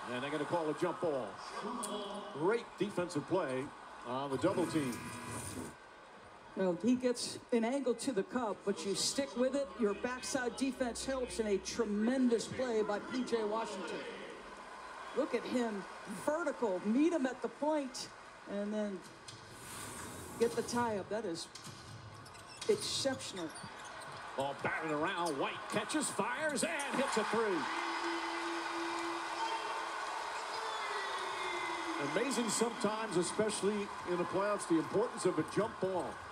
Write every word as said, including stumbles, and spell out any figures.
And they're going to call a jump ball. Great defensive play on the double team. Well, he gets an angle to the cup, but you stick with it. Your backside defense helps in a tremendous play by P J Washington. Look at him, vertical, meet him at the point, and then get the tie-up. That is exceptional. Ball batted around. White catches, fires, and hits a three. Amazing sometimes, especially in the playoffs, the importance of a jump ball.